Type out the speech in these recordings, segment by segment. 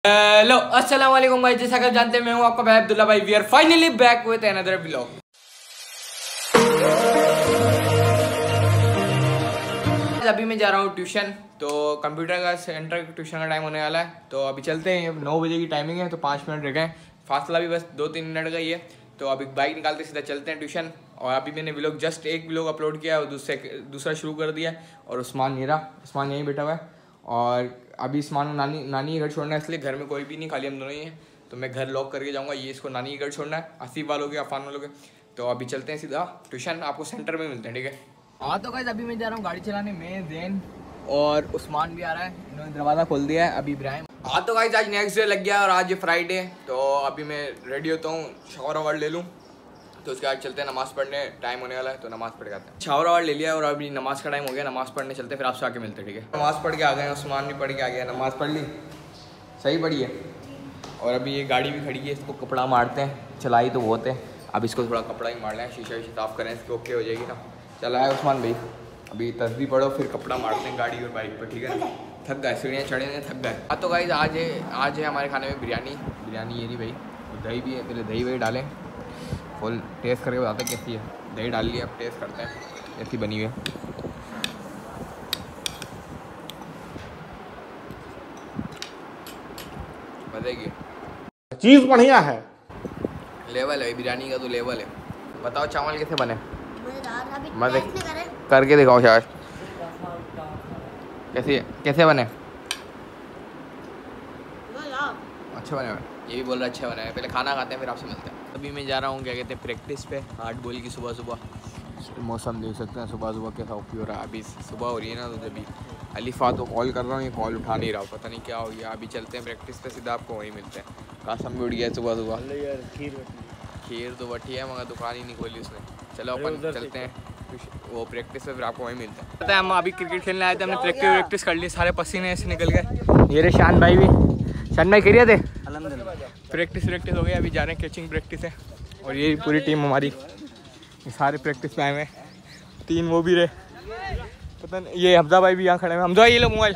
Hello अस्सलाम वालेकुम भाई, जैसा कि आप जानते हैं मैं हूं आपका भाई अब्दुल्ला भाई। We are finally back with another vlog. अभी मैं जा रहा हूं ट्यूशन, तो कंप्यूटर का सेंटर ट्यूशन का टाइम होने वाला है। तो अभी चलते हैं, 9 बजे की टाइमिंग है, तो 5 मिनट रह गए। फासला भी बस 2-3 मिनट का ही है। तो अभी बाइक निकालते सीधा चलते हैं ट्यूशन। और अभी मैंने व्लॉग जस्ट एक व्लॉग अपलोड किया है और दूसरा शुरू कर दिया। और उस्मान यहीं बैठा हुआ है। और अभी उस्मान नानी घर छोड़ना है, इसलिए घर में कोई भी नहीं, खाली हम दोनों ही हैं। तो मैं घर लॉक करके जाऊंगा, ये इसको नानी घर छोड़ना है, आसिफ वालों के, अफान वालों के। तो अभी चलते हैं सीधा ट्यूशन, आपको सेंटर में मिलते हैं, ठीक है। हाँ तो गाइस अभी मैं जा रहा हूँ गाड़ी चलाने में, जैन और उस्मान भी आ रहा है, इन्होंने दरवाज़ा खोल दिया है। अभी इब्राहिम। हाँ तो गाइस आज नेक्स्ट डे लग गया और आज फ्राइडे। तो अभी मैं रेडी होता हूँ, शावर वावर ले लूँ, तो उसके बाद चलते हैं नमाज़ पढ़ने। टाइम होने वाला है तो नमाज़ पढ़ के आते हैं। शावर वावर ले लिया और अभी नमाज़ का टाइम हो गया, नमाज़ पढ़ने चलते हैं, फिर आपसे आके मिलते हैं, ठीक है। नमाज़ पढ़ के आ गए, उस्मान भी पढ़ के आ गया। नमाज़ पढ़ ली, सही पढ़ी है। और अभी ये गाड़ी भी खड़ी है, इसको कपड़ा मारते हैं, चलाई तो बहुत है, अब इसको थोड़ा कपड़ा ही मार लें, शीशा साफ़ करें, इसको ओके हो जाएगी ना। चला है उस्मान भाई, अभी तस्वीर पढ़ो, फिर कपड़ा मारते हैं गाड़ी और बाइक पर, ठीक है ना। थक गए, सीढ़ियाँ चढ़े हैं, थक गए। हाँ तो गाइस आज है हमारे खाने में बिरयानी ये नहीं भाई, दही भी है। पहले दही वही डालें, फुल टेस्ट करके बताते हैं कैसी है। दही डाल लिया, अब टेस्ट करते हैं कैसी बनी हुई है। बताइए, चीज़ बढ़िया है, लेवल है बिरयानी का, तो लेवल है। बताओ चावल कैसे बने, मजे करके दिखाओ शायद कैसे बने। अच्छे बने हुए, ये भी बोल रहा अच्छे बने हैं। पहले खाना खाते हैं, फिर आपसे मिलते हैं। अभी मैं जा रहा हूँ, क्या कहते हैं, प्रैक्टिस पे, 8 बॉल की सुबह। मौसम देख सकते हैं सुबह कैसा ओपी हो रहा है। अभी सुबह हो रही है ना, तो जब अलीफा तो कॉल कर रहा हूँ, ये कॉल उठा नहीं रहा, पता नहीं क्या हो गया। अभी चलते हैं प्रैक्टिस पे, सीधा आपको वहीं मिलते हैं। कासम भी उठ गया सुबह। खीर तो बटी है, मगर दुकान ही नहीं खोली उसने। चलो अपन चलते हैं वो प्रैक्टिस पे, फिर आपको वहीं मिलते हैं। पता है हम अभी क्रिकेट खेलने आए थे, हमने प्रैक्टिस कर ली, सारे पसीने ऐसे निकल गए। ये रे शान भाई करिए थे, प्रैक्टिस हो गई। अभी जा रहे हैं, कैचिंग प्रैक्टिस है। और ये पूरी टीम हमारी, ये सारे प्रैक्टिस पे आए हुए, 3 वो भी रहे, पता नहीं। ये हमजा भाई भी यहाँ खड़े हैं। हमजा ये लो मोबाइल।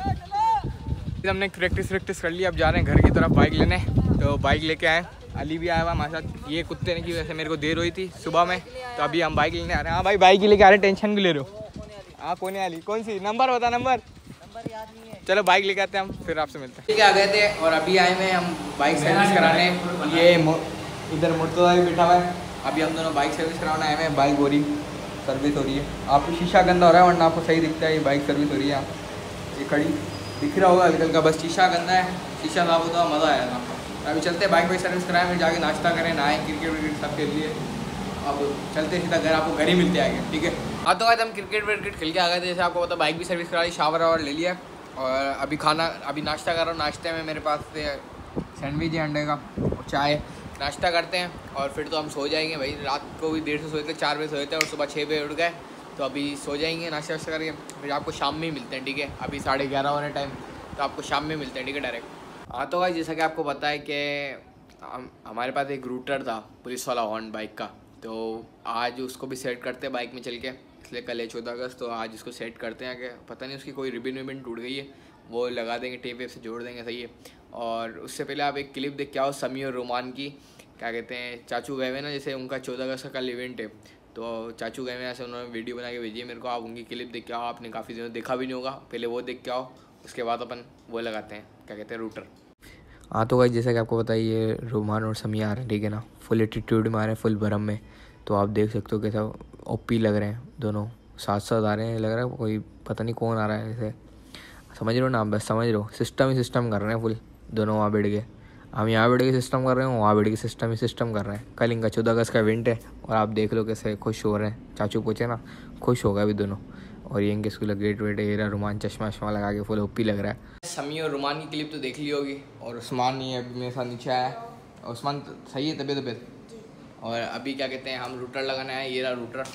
हमने प्रैक्टिस कर ली, अब जा रहे हैं घर की तरफ बाइक लेने। तो बाइक लेके आए, अली भी आया हुआ हमारे साथ। ये कुत्ते ने की वजह से मेरे को देर हुई थी सुबह में, तो अभी हम बाइक लेने आ रहे हैं। हाँ भाई बाइक ही लेके आ रहे हैं, टेंशन भी ले रहे हो। हाँ कौन है अली, कौन सी नंबर बता, नंबर याद नहीं है। चलो बाइक लेके आते हैं हम, फिर आपसे मिलते हैं। ठीक है, आ गए थे और अभी आए हुए हम बाइक सर्विस कराने। ये इधर मुर्तज़ा भी बैठा हुआ है। अभी हम दोनों बाइक सर्विस कराने आए हैं, बाइक हो रही सर्विस हो रही है। आपको शीशा गंदा हो रहा है, वरना आपको सही दिखता है। ये बाइक सर्विस हो रही है, ये खड़ी दिख रहा होगा हल्का, बस शीशा गंदा है। शीशा साफ होता मज़ा आएगा। अभी चलते हैं बाइक सर्विस कराएं, फिर जाके नाश्ता करें, नहाएं, क्रिकेट सब खेल लिए। अब चलते सीधा घर, आपको घर ही मिलते आगे, ठीक है। हाँ तो आज हम क्रिकेट खेल के आ गए थे, जैसे आपको पता। बाइक भी सर्विस करा ली, शावर वावर ले लिया। और अभी नाश्ता कर रहा हूँ। नाश्ते में मेरे पास सैंडविच है अंडे का और चाय। नाश्ता करते हैं और फिर तो हम सो जाएंगे भाई। रात को भी देर से सोए थे, 4 बजे सोए थे और सुबह 6 बजे उठ गए। तो अभी सो जाएंगे नाश्ता वाश्ता करके, फिर आपको शाम में ही मिलते हैं, ठीक है। अभी 11:30 होने टाइम, तो आपको शाम में मिलते हैं, ठीक है, डायरेक्ट। हाँ तो भाई जैसा कि आपको पता है कि हमारे पास एक रूटर था, पुलिस वाला हॉर्न बाइक का। तो आज उसको भी सेट करते हैं बाइक में चल के, इसलिए कल है 14 अगस्त, तो आज उसको सेट करते हैं। कि पता नहीं उसकी कोई रिबिन टूट गई है, वो लगा देंगे, टेप वेप से जोड़ देंगे, सही है। और उससे पहले आप एक क्लिप देख के आओ समी और रोमान की। क्या कहते हैं, चाचू गए हुए ना, जैसे उनका 14 अगस्त का कल इवेंट है, तो चाचू गए हुए ऐसे, उन्होंने वीडियो बना के भेजी है मेरे को। आप उनकी क्लिप देख के आओ, आपने काफ़ी दिनों देखा भी नहीं होगा, पहले वो देख के आओ, उसके बाद अपन वो लगाते हैं, क्या कहते हैं, रूटर। हाँ तो भाई जैसा कि आपको पता है, ये रोमान और समी आ रहे हैं, ठीक है ना, फुल एटीट्यूड में आ रहे हैं, फुल भरम में। तो आप देख सकते हो कैसा ओपी लग रहे हैं, दोनों साथ आ रहे हैं। लग रहा है कोई पता नहीं कौन आ रहा है, ऐसे समझ रहे हो ना आप, बस समझ रहे हो, सिस्टम कर रहे हैं फुल। दोनों वहाँ बैठ गए, हम यहाँ बैठ के सिस्टम कर रहे हैं, वहाँ बैठ के सिस्टम कर रहे हैं। कल इनका 14 अगस्त का इवेंट है और आप देख लो कैसे खुश हो रहे हैं। चाचू पूछे ना, खुश हो गए अभी दोनों। और ये इनके स्कूल गेट वेट है, रुमान चश्मा लगा के फुल ओपी लग रहा है। समी और रुमान की क्लिप तो देख ली होगी। और उस्मान नहीं है, अभी मेरे साथ नीचे आया। और उस्मान सही है, तबीयत। और अभी क्या कहते हैं, हम रूटर लगाने आए। ये रहा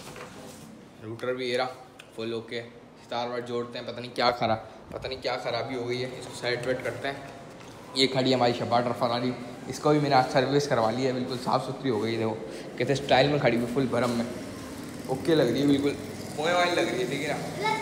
रूटर भी ये रहा फुल ओके। स्टार वार जोड़ते हैं, पता नहीं क्या खराबी हो गई है, इसको साइड वेट करते हैं। ये खड़ी हमारी शपाटर फरारी, इसको भी मैंने आज सर्विस करवा ली है, बिल्कुल साफ़ सुथरी हो गई है। देखो कैसे स्टाइल में खड़ी हुई, फुल भरम में ओके लग रही है, बिल्कुल मोए वाली लग रही है, ठीक है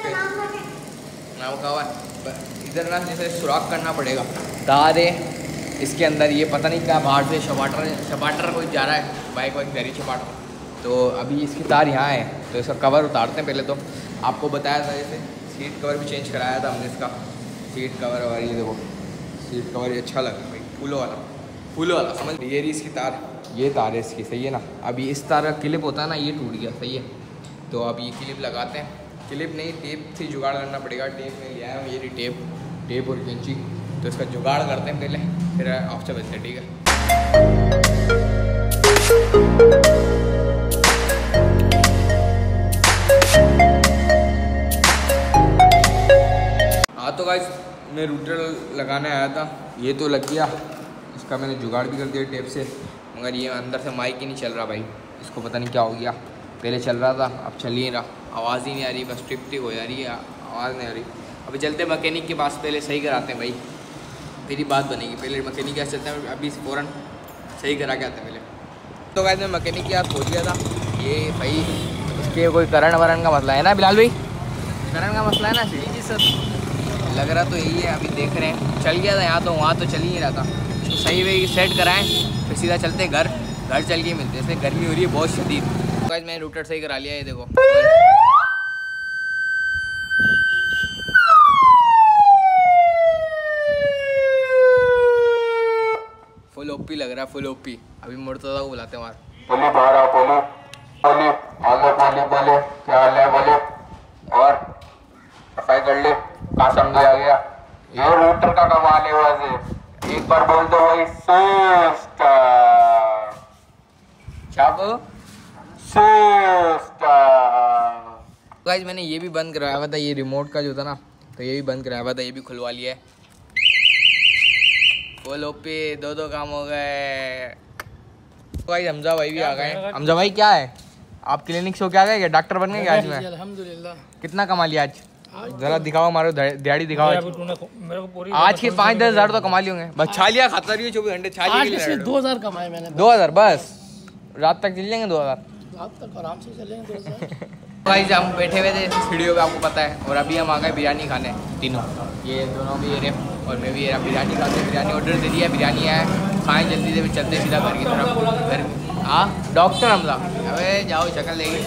ना। नाम का हुआ इधर ना, जैसे सुराख करना पड़ेगा, तारे इसके अंदर ये पता नहीं क्या बाहर से शपाटर कोई जा रहा है, बाइक वाइक जा रही शपाटर। तो अभी इसकी तार यहाँ है, तो इसका कवर उतारते हैं पहले। तो आपको बताया था जैसे सीट कवर भी चेंज कराया था हमने इसका, सीट कवर और ये देखो सीट कवर ये अच्छा लगा भाई, फूलों वाला समझ। ये रही इसकी तार, ये तार है इसकी, सही है ना। अभी इस तार का क्लिप होता है ना, ये टूट गया, सही है। तो अब ये क्लिप लगाते हैं, क्लिप नहीं टेप से जुगाड़ करना पड़ेगा। टेप में लिया है, ये रही टेप और कैंची। तो इसका जुगाड़ करते हैं पहले, फिर आपसे बचते हैं, ठीक है। हाँ तो गाइस मैं रूटर लगाने आया था, ये तो लग गया, इसका मैंने जुगाड़ भी कर दिया टेप से, मगर ये अंदर से माइक ही नहीं चल रहा भाई, इसको पता नहीं क्या हो गया। पहले चल रहा था, अब चल ही नहीं रहा, आवाज़ ही नहीं आ रही, बस टिप टिप हो जा रही है, आवाज़ नहीं आ रही। अभी चलते मैकेनिक के पास, पहले सही कराते हैं भाई, फिर ही बात बनेगी। पहले मैकेनिक के पास चलते हैं, अभी फ़ौरन सही करा के आते हैं पहले। तो गाइस मैं मैकेनिक के पास पहुँच गया था। ये भाई इसके कोई करंट वरंट का मसला है ना बिलाल भाई, करंट का मसला है ना। जी सर लग रहा तो यही है, अभी देख रहे हैं। चल गया था यहाँ तो, वहाँ तो चल ही नहीं रहा था। इसको सही वे सेट कराएं, फिर सीधा चलते हैं घर चल के मिलते हैं। इसमें गर्मी हो रही है बहुत शदीद। तो गाइस मैंने रूटर सही करा लिया, ये देखो फुल ओपी लग रहा है, फुल ओपी। अभी मुर्तज़ा को बुलाते हैं वहाँ। बोले बाहर आओ, बोले क्या हाल है, बोले और सफाई कर ले, कासम भी आ गया। ये रूटर का कमाल है, वैसे एक बार बोल दो भाई, गाइस मैंने ये भी बंद कराया हुआ था, ये रिमोट का जो था ना, तो ये भी बंद कराया हुआ था, ये भी खुलवा लिया है। बोलो पे दो काम हो गए। गाइस हमजा भाई भी आ गए। हमजा भाई क्या है, आप क्लिनिक से क्या गए, डॉक्टर बन गए क्या आज में? अल्हम्दुलिल्लाह। कितना कमा लिया आज? जरा दिखाओ, मारो दिहाड़ी दिखाओ। आज के 5-10 हज़ार तो कमा लिए होंगे। बस छालिया खाता रही है 24 घंटे, छालिया 2000 कमाए मैंने। 2000 बस, रात तक चल जाएंगे 2000, रात तक आराम से चलेंगे 2000। गाइस हम बैठे हुए थे स्टूडियो पे, आपको पता है, और अभी हम आ गए बिरयानी खाने तीनों, ये दोनों भी ये और मैं भी ये बिरयानी खाते। बिरयानी ऑर्डर दे दिया, बिरयानी है, खाएँ जल्दी से, चलते सीधा घर की तरफ। घर हाँ डॉक्टर हमला, अबे जाओ शक्ल लेगी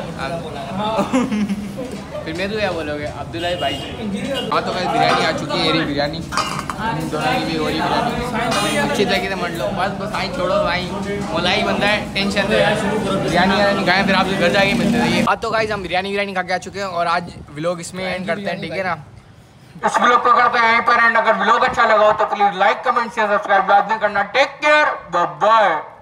फिर मैं तो क्या बोलोगे अब्दुल्ला भाई। हाँ तो गाइस बिरयानी आ चुकी है, ये रही बिरयानी, इन दोनों की भी हो रही बिरयानी, अच्छी तरीके से मंड लो। बस आई छोड़ो आई, मोलाई बंदा है, टेंशन बिरयानी खाएँ, फिर आपसे घर जाके मिलते थे। हाँ तो गाइस हम बिरयानी खा के आ चुके हैं, और आज व्लॉग इसमें एंड करते हैं, ठीक है ना। इस व्लॉग को करते हैं यहीं पर एंड। अगर व्लॉग अच्छा लगा हो तो please like, comment, share, subscribe लाजमी करना। Take care, bye bye.